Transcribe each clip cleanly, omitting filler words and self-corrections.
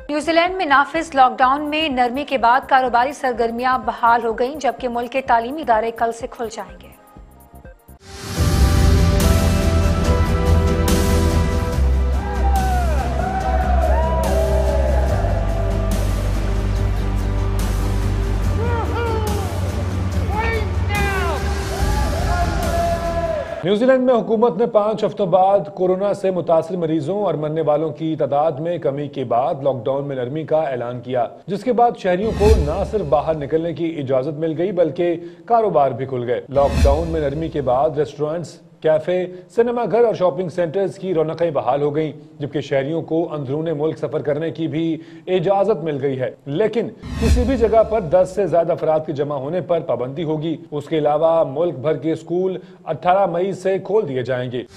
New Zealand में नाफिज lockdown में नरमी के बाद कारोबारी सरगर्मियां बहाल हो गईं, जबकि मुल्क के तालीमी इदारे कल से खुल जाएंगे। न्यूजीलैंड में हुकूमत ने 5 हफ्तों बाद कोरोना से मुतासिर मरीजों और मरने वालों की तादाद में कमी के बाद लॉकडाउन में नरमी का ऐलान किया, जिसके बाद शहरियों को न सिर्फ बाहर निकलने की इजाजत मिल गई बल्कि कारोबार भी खुल गए। लॉकडाउन में नरमी के बाद रेस्टोरेंट्स, कैफे, सिनेमा घर और शॉपिंग सेंटर्स की रौनकें बहाल हो गईं, जबकि शहरियों को अंदरूने मुल्क सफर करने की भी इजाजत मिल गई है। लेकिन किसी भी जगह पर 10 से ज्यादा अफराद के जमा होने पर पाबंदी होगी। उसके अलावा मुल्क भर के स्कूल 18 मई से खोल दिए जाएंगे।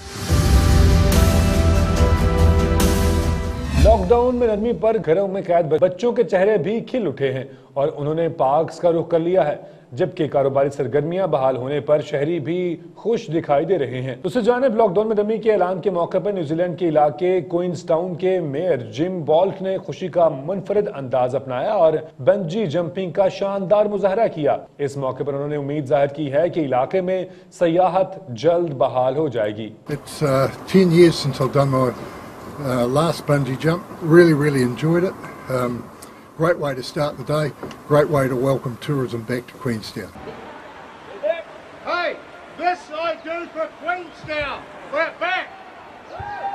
लॉकडाउन में नरमी पर घरों में कैद बच्चों के चेहरे भी खिल उठे हैं और उन्होंने पार्क्स का रुख कर लिया है, जबकि कारोबारी सरगर्मियां बहाल होने पर शहरी भी खुश दिखाई दे रहे हैं। दूसरी जानिब लॉकडाउन में नरमी के ऐलान के मौके पर न्यूजीलैंड के इलाके क्वींसटाउन के मेयर जिम बॉल्ट ने खुशी का मुनफरिद अंदाज अपनाया और बंजी जंपिंग का शानदार मुजाहरा किया। इस मौके पर उन्होंने उम्मीद जाहिर की है कि इलाके में सयाहत जल्द बहाल हो जाएगी। It's 10 years since I've done my last bungee jump. Really enjoyed it. Great way to start the day. Great way to welcome tourism back to Queenstown. Hey, this I do for Queenstown. We're back.